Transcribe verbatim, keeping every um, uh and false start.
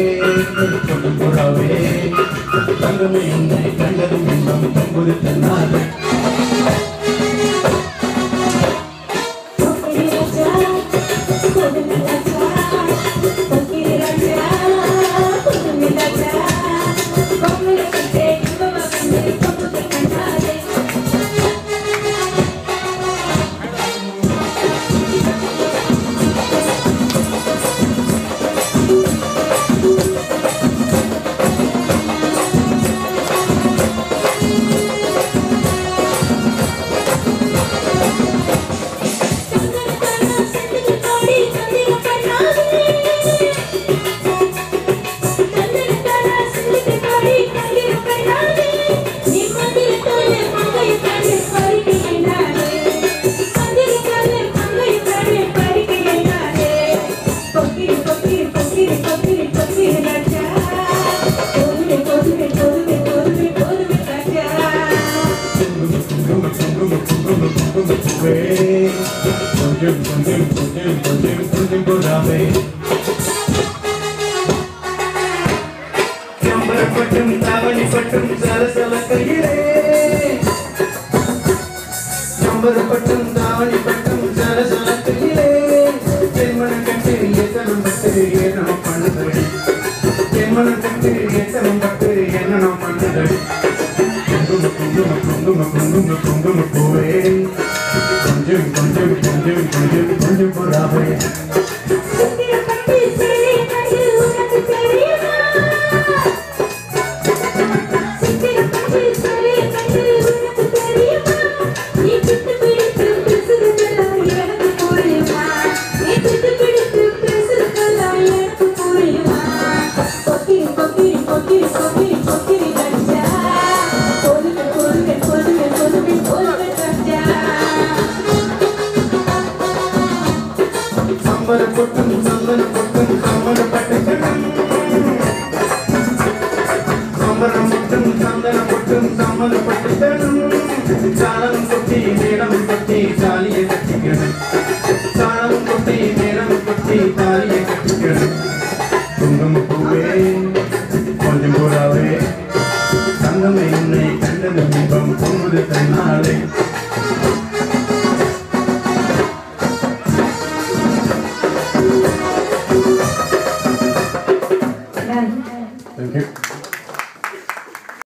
கொஞ்சம் புறாவே தங்கமே உன்னை கண்டதும் இன்பம் தங்குது தன்னாலே கொஞ்சம் கொஞ்சம் கொஞ்சம் கொஞ்சம் கொஞ்சம் புறாவே சம்பரப்பட்டும் தாவணிப்பட்டும் சலசல கையிலே சம்பரப்பட்டும் தாவணிப்பட்டும் சலசல கையிலே தென்மனம் கட்டு எத்தனம் பட்டு என்னோ பண்ணுதடி தென்மனம் கட்டு எத்தனம் பட்டு என்னோ பண்ணுதடி குங்கும குங்கும குங்கும குங்கும குங்கும பூவே கொஞ்சம் கொஞ்சம் கொஞ்சம் கொஞ்சம் கொஞ்சம் புறாவே சம்பரப்பட்டும் சந்தனப்பட்டும் சம்மதப்பட்டும் சம்பரப்பட்டும் சந்தனப்பட்டும் சம்மதப்பட்டும் சாலம் கொட்டி மேடம் கொட்டி தாலியை கட்டிக்கணும் சாலம் கொட்டி மேடம் கொட்டி தாலியை கட்டிக்கணும் குங்கும பூவே கொஞ்சம் புறாவே தங்கமே உன்னை கண்டது இன்பம் பொங்குது தன்னாலே